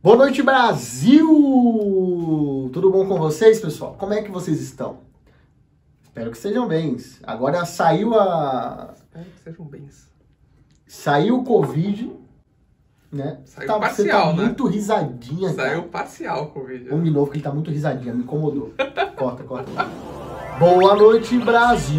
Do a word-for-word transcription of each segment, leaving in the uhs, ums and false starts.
Boa noite, Brasil! Tudo bom com vocês, pessoal? Como é que vocês estão? Espero que sejam bem. Agora saiu a... Espero que sejam bem. Saiu o Covid, né? Saiu tá, parcial, você tá né? muito risadinha, cara. Saiu parcial o Covid. Vamos de novo, que ele tá muito risadinha, me incomodou. Corta, corta. Boa noite, Brasil!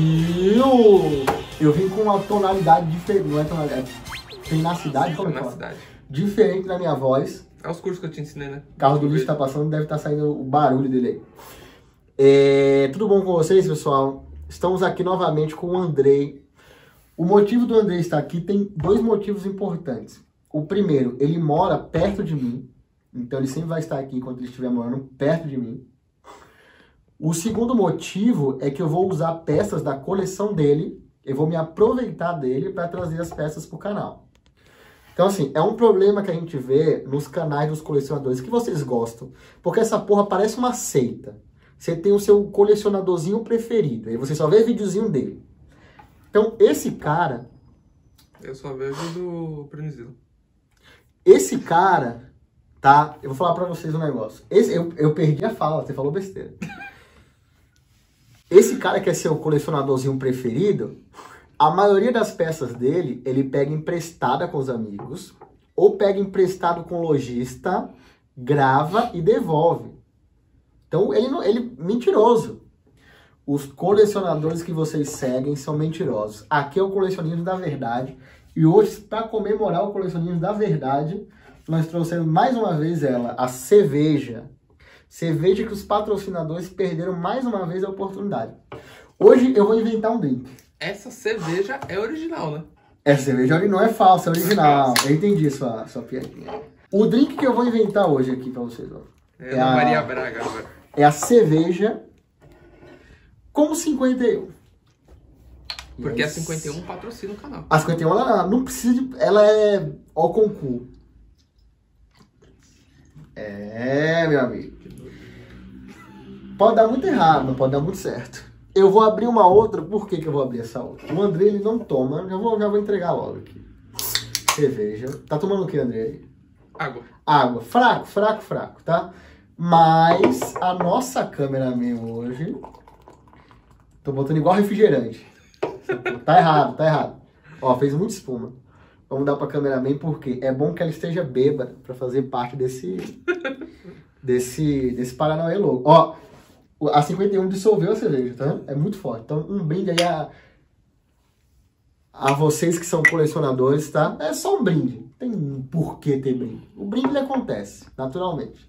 Eu vim com uma tonalidade diferente, não é tonalidade, é tenacidade, como é que fala? Tenacidade. Diferente na minha voz. É os cursos que eu te ensinei, né? O carro do lixo tá passando, deve estar saindo o barulho dele aí. É, tudo bom com vocês, pessoal? Estamos aqui novamente com o Andrei. O motivo do Andrei estar aqui tem dois motivos importantes. O primeiro, ele mora perto de mim, então ele sempre vai estar aqui enquanto ele estiver morando perto de mim. O segundo motivo é que eu vou usar peças da coleção dele, eu vou me aproveitar dele para trazer as peças para o canal. Então, assim, é um problema que a gente vê nos canais dos colecionadores que vocês gostam, porque essa porra parece uma seita. Você tem o seu colecionadorzinho preferido, aí você só vê videozinho dele. Então, esse cara... Eu só vejo do Prenizilo. Esse cara, tá? Eu vou falar pra vocês um negócio. Esse, eu, eu perdi a fala, você falou besteira. Esse cara que é seu colecionadorzinho preferido... A maioria das peças dele, ele pega emprestada com os amigos, ou pega emprestado com o lojista, grava e devolve. Então, ele, não, ele mentiroso. Os colecionadores que vocês seguem são mentirosos. Aqui é o Colecionismo da Verdade. E hoje, para comemorar o Colecionismo da Verdade, nós trouxemos mais uma vez ela, a cerveja. Cerveja que os patrocinadores perderam mais uma vez a oportunidade. Hoje eu vou inventar um drink. Essa cerveja é original, né? Essa cerveja não é falsa, é original. Eu entendi sua, sua piadinha. O drink que eu vou inventar hoje aqui pra vocês, ó. É, É da a- Maria Braga agora. É a cerveja com cinquenta e um. Porque E a aí, cinquenta e um patrocina o canal. A cinquenta e um, ela não precisa de... Ela é ao concurso. É, meu amigo. Pode dar muito errado, mas pode dar muito certo. Eu vou abrir uma outra. Por que que eu vou abrir essa outra? O André, ele não toma. Já vou, já vou entregar logo aqui. Cerveja. Tá tomando o que, André? Água. Água. Fraco, fraco, fraco, tá? Mas a nossa cameraman hoje... Tô botando igual refrigerante. Tá errado, tá errado. Ó, fez muita espuma. Vamos dar pra cameraman porque é bom que ela esteja bêbada pra fazer parte desse... desse, desse Paranauê louco. Ó, a cinquenta e um dissolveu a cerveja, tá? É muito forte. Então, um brinde aí a, a vocês que são colecionadores, tá? É só um brinde. Não tem por que ter brinde. O brinde ele acontece, naturalmente.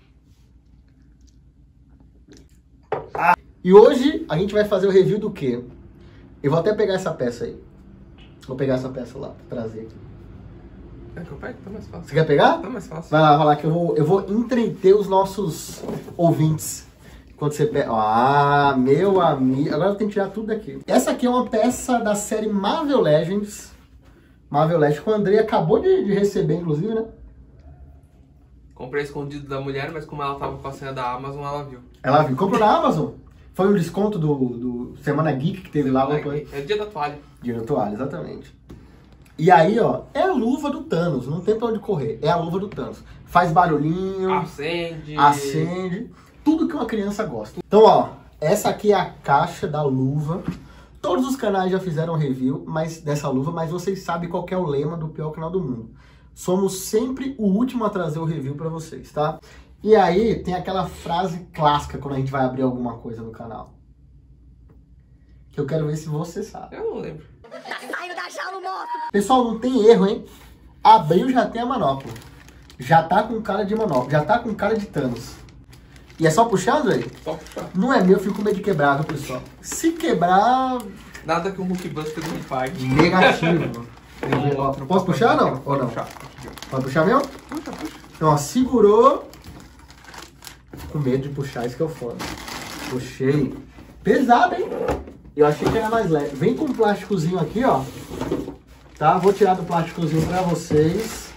Ah, e hoje a gente vai fazer o review do quê? Eu vou até pegar essa peça aí. Vou pegar essa peça lá, pra trazer aqui. É que eu pego? Tá mais fácil. Você quer pegar? Tá mais fácil. Vai lá, vai lá, que eu vou, eu vou entreter os nossos ouvintes. Quando você pega... Ah, meu amigo... Agora eu tenho que tirar tudo daqui. Essa aqui é uma peça da série Marvel Legends. Marvel Legends, que o André acabou de, de receber, inclusive, né? Comprei escondido da mulher, mas como ela tava com a senha da Amazon, ela viu. Ela viu. Comprou na Amazon. Foi um desconto do, do Semana Geek que teve lá. Não foi? É, é dia da toalha. Dia da toalha, exatamente. E aí, ó, é a luva do Thanos. Não tem pra onde correr. É a luva do Thanos. Faz barulhinho. Acende. Acende. Tudo que uma criança gosta. Então, ó, essa aqui é a caixa da luva. Todos os canais já fizeram review mas, dessa luva, mas vocês sabem qual que é o lema do pior canal do mundo. Somos sempre o último a trazer o review pra vocês, tá? E aí, tem aquela frase clássica quando a gente vai abrir alguma coisa no canal. Que eu quero ver se você sabe. Eu não lembro. Pessoal, não tem erro, hein? Abriu, já tem a manopla. Já tá com cara de manopla. Já tá com cara de Thanos. E é só puxar, André? Só puxar. Não é meu, eu fico com medo de quebrar, viu, pessoal? Se quebrar, Nada que um Hulkbuster não faz. negativo. Eu posso puxar, não? Ou Pode não? puxar. Pode puxar mesmo? Puxa, puxa. Então, ó, segurou. Com medo de puxar, isso que é o foda. Puxei. Pesado, hein? Eu achei que era mais leve. Vem com um plásticozinho aqui, ó. Tá? Vou tirar do plásticozinho pra vocês.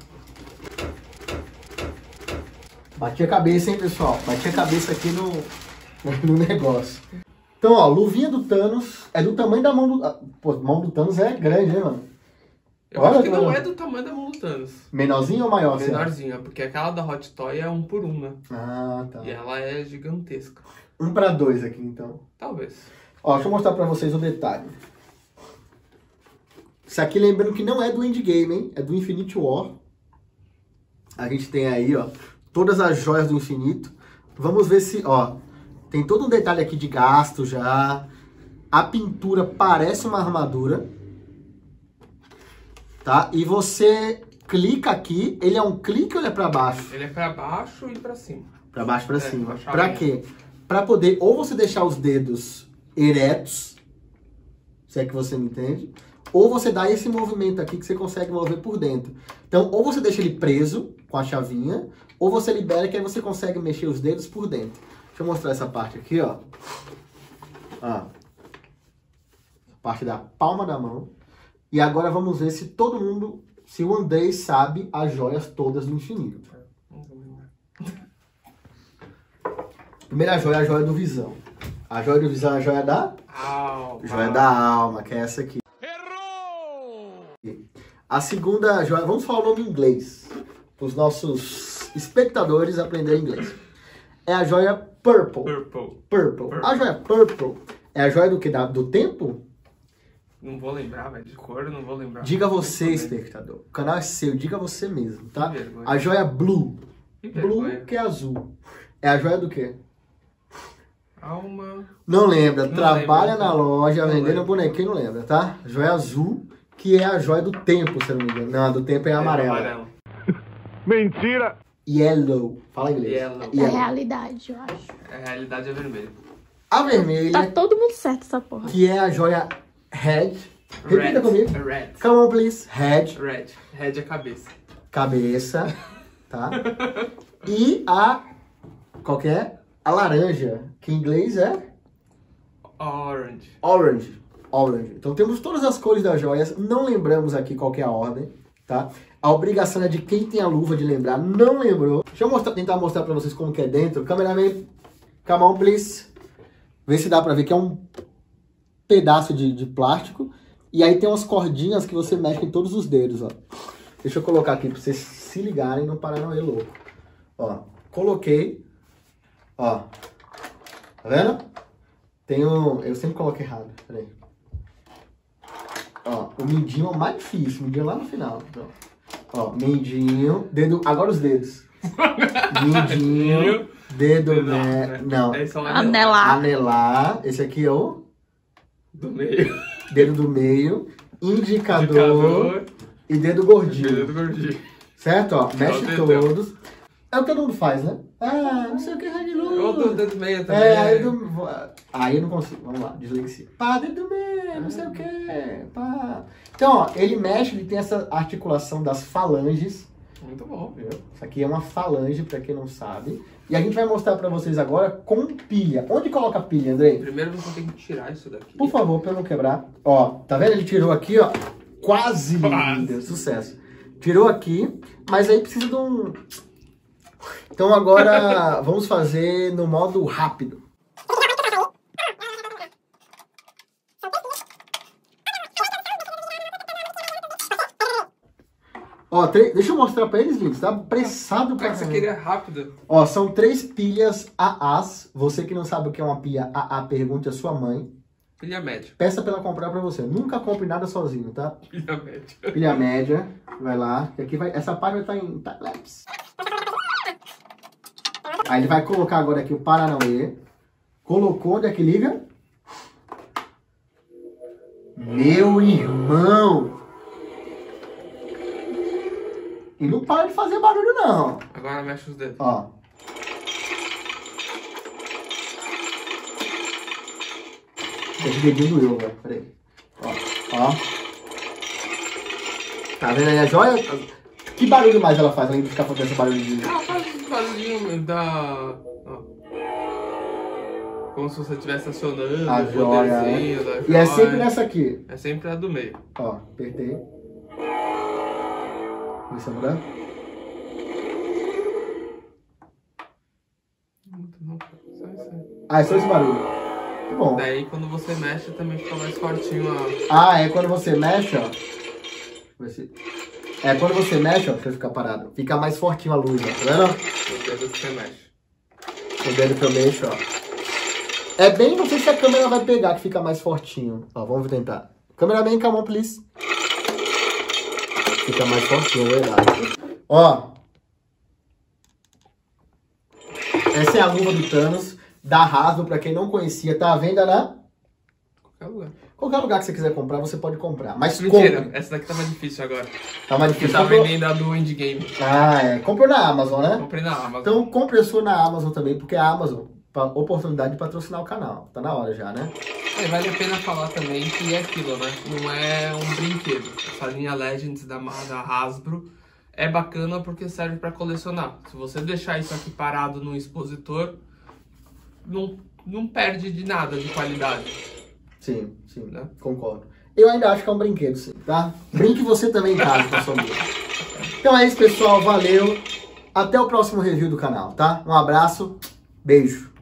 Bati a cabeça, hein, pessoal? Bati a cabeça aqui no, no negócio. Então, ó, luvinha do Thanos. É do tamanho da mão do... Pô, a mão do Thanos é grande, né, mano? Eu Olha, acho que não cara. é do tamanho da Molutanos. Menorzinho ou maior? você acha? Menorzinha, porque aquela da Hot Toy é um por um, né? Ah, tá. E ela é gigantesca. Um pra dois aqui, então. Talvez. Ó, deixa eu mostrar pra vocês o detalhe. Isso aqui, lembrando que não é do Endgame, hein? É do Infinity War. A gente tem aí, ó, todas as joias do infinito. Vamos ver se, ó, tem todo um detalhe aqui de gasto já. A pintura parece uma armadura. Tá? E você clica aqui, ele é um clique ou ele é pra baixo? Ele é pra baixo e pra cima. Pra baixo e pra É, cima. pra Pra chavinha. quê? Pra poder ou você deixar os dedos eretos, se é que você me entende, ou você dá esse movimento aqui que você consegue mover por dentro. Então, ou você deixa ele preso com a chavinha, ou você libera que aí você consegue mexer os dedos por dentro. Deixa eu mostrar essa parte aqui, ó. Ó. Parte da palma da mão. E agora vamos ver se todo mundo, se o Andrei sabe as joias todas do infinito. Primeira joia é a joia do Visão. A joia do Visão é a joia da... Au, Joia da alma, que é essa aqui. Errou! A segunda joia... Vamos falar o nome em inglês. Para os nossos espectadores aprenderem inglês. É a joia Purple. Purple. Purple. A joia Purple é a joia do que? Da, do tempo? Não vou lembrar, velho. De cor eu não vou lembrar. Diga você, espectador. O canal é seu, diga você mesmo, tá? Que vergonha. A joia Blue. Que Blue, vergonha. que é azul. É a joia do quê? Alma. Não lembra. Não Trabalha lembro. na loja, Não vendendo lembro. bonequinho, não lembra, tá? Joia azul, que é a joia do tempo, se eu não me engano. Não, a do tempo é a amarela. Amarelo. Mentira! Yellow. Fala inglês. Yellow. É Yellow. realidade, eu acho. A realidade é vermelha. A vermelha, Tá todo mundo certo essa porra. que é a joia Red. Repita Red. comigo. Red. Come on, please. Red. Red. Red é cabeça. Cabeça. Tá? E a... Qual que é? A laranja, que em inglês é... Orange. Orange. Orange. Então temos todas as cores das joias. Não lembramos aqui qual que é a ordem, tá? A obrigação é de quem tem a luva de lembrar. Não lembrou. Deixa eu mostrar, tentar mostrar pra vocês como que é dentro. Cameraman, come on, please. Vê se dá pra ver que é um pedaço de, de plástico. E aí tem umas cordinhas que você mexe em todos os dedos, ó. Deixa eu colocar aqui pra vocês se ligarem no Paranauê louco. Ó, coloquei. Ó. Tá vendo? Tem um... Eu sempre coloco errado. Peraí. Ó, o mindinho é o mais difícil. O mindinho lá no final. Então, ó, mindinho. Dedo... Agora os dedos. Mindinho. Dedo... Não, né? né? Não. É só Anelar. Anelar. Esse aqui é o Do meio. dedo do meio. Indicador. Indicador. E dedo gordinho. Dedo gordinho. Certo? Ó, mexe dedão. todos. É o que todo mundo faz, né? Ah, não sei o que, Red Ou do Luz. dedo meio também. É, aí do... Aí eu não consigo. Vamos lá, dislexia. Pá, dedo do meio, não sei o que. Pá. Então, ó, ele mexe, ele tem essa articulação das falanges. Muito bom. Viu? Isso aqui é uma falange, pra quem não sabe. E a gente vai mostrar pra vocês agora com pilha. Onde coloca a pilha, Andrei? Primeiro você tem que tirar isso daqui. Por favor, pra eu não quebrar. Ó, tá vendo? Ele tirou aqui, ó. Quase, Quase. deu sucesso. Tirou aqui, mas aí precisa de um... Então agora vamos fazer no modo rápido. Ó, tre- deixa eu mostrar pra eles, Links. Tá apressado pra Ah, isso caramba. aqui é rápido. Ó, são três pilhas A As. Você que não sabe o que é uma pilha A A, pergunte à sua mãe. Pilha média. Peça pra ela comprar pra você. Nunca compre nada sozinho, tá? Pilha média. Pilha média. Vai lá. Que aqui vai, essa parte vai estar em time-lapse. Aí ele vai colocar agora aqui o Paranauê. Colocou, onde é que liga? Meu irmão! E não para de fazer barulho, não. Agora mexe os dedos. Ó. Esse dedinho doeu, velho. Peraí. Ó. Ó. Tá vendo aí a joia? Que barulho mais ela faz além de ficar fazendo esse barulho de... Ah, faz um barulhinho da... ó. Como se você estivesse acionando A o joia, poderzinho da E é joia. sempre nessa aqui. É sempre a do meio. Ó, apertei. Vê se mudar. Não, só isso aí. Ah, é só esse barulho. Que bom. Daí quando você mexe também fica mais fortinho a... Ah, é quando você mexe, ó. ver se... É, quando você mexe, ó, deixa eu ficar parado, fica mais fortinho a luz, ó, tá vendo? O dedo que você mexe. O dedo que eu mexo, ó. É bem, não sei se a câmera vai pegar, que fica mais fortinho. Ó, vamos tentar. Cameraman, come on, please. Fica mais fortinho, é verdade. Ó. Essa é a luva do Thanos, da Hasbro, pra quem não conhecia. Tá à venda na... Qualquer lugar. Qualquer lugar que você quiser comprar, você pode comprar. Mas Mentira, compre. essa daqui tá mais difícil agora. Tá mais Porque difícil. tá Comprou... vendendo a do Endgame. Ah, é. Comprou na Amazon, né? Comprei na Amazon. Então compre a sua na Amazon também, porque a Amazon, pra oportunidade de patrocinar o canal. Tá na hora já, né? É, vale a pena falar também que é aquilo, né? Não é um brinquedo. Essa linha Legends da, da Hasbro é bacana porque serve pra colecionar. Se você deixar isso aqui parado no expositor, não, não perde de nada de qualidade. Sim, sim, Né? concordo. Eu ainda acho que é um brinquedo, sim, tá? Brinque você também em casa com a sua amiga. Então é isso, pessoal. Valeu. Até o próximo review do canal, tá? Um abraço. Beijo.